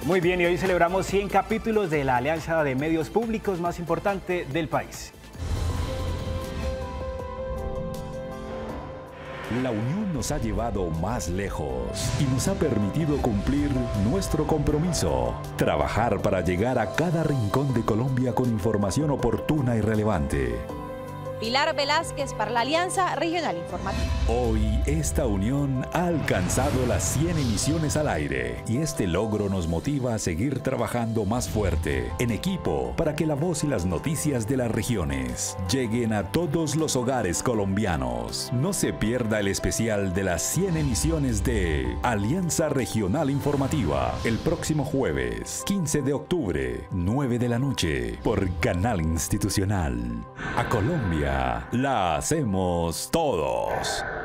Muy bien, y hoy celebramos 100 capítulos de la alianza de medios públicos más importante del país. La unión nos ha llevado más lejos y nos ha permitido cumplir nuestro compromiso. Trabajar para llegar a cada rincón de Colombia con información oportuna y relevante. Pilar Velázquez para la Alianza Regional Informativa. Hoy esta unión ha alcanzado las 100 emisiones al aire y este logro nos motiva a seguir trabajando más fuerte, en equipo, para que la voz y las noticias de las regiones lleguen a todos los hogares colombianos. No se pierda el especial de las 100 emisiones de Alianza Regional Informativa el próximo jueves, 15 de octubre, 9 de la noche, por Canal Institucional. A Colombia la hacemos todos.